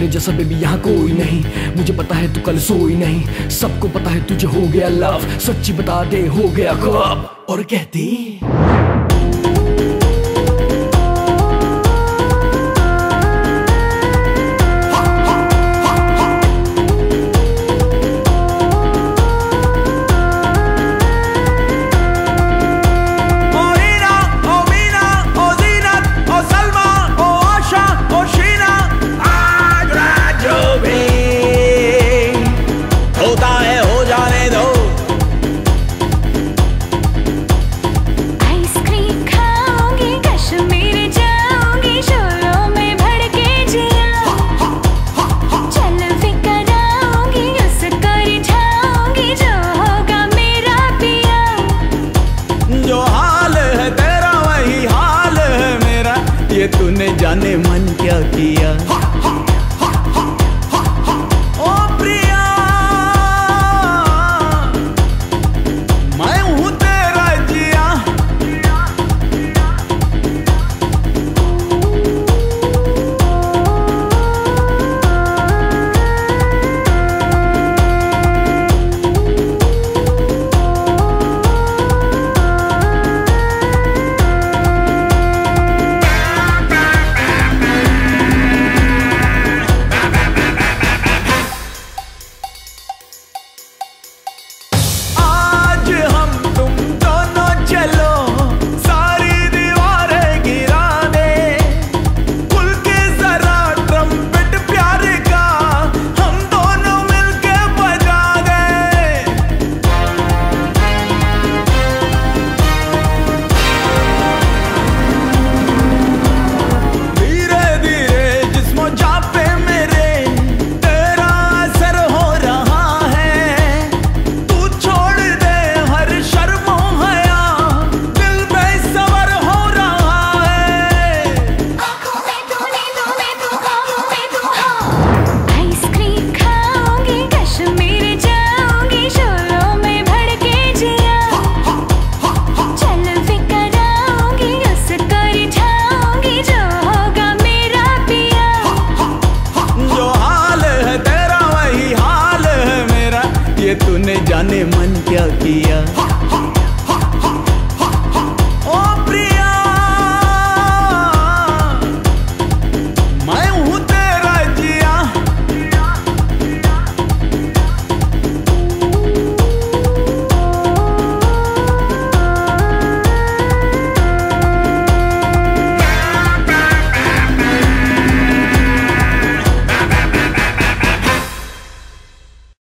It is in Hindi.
तेरे जैसा बेबी यहाँ कोई नहीं। मुझे पता है तू कल सोई नहीं, सबको पता है तुझे हो गया लव। सच्ची बता दे हो गया कब? और कहती ये तूने जाने मन क्या किया।